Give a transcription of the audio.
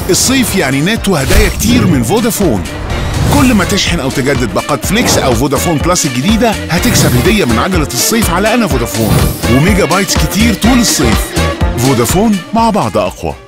الصيف يعني نت وهدايا كتير من فودافون. كل ما تشحن أو تجدد باقات فليكس أو فودافون بلس الجديدة هتكسب هدية من عجلة الصيف على أنا فودافون، وميجا بايتس كتير طول الصيف. فودافون، مع بعض أقوى.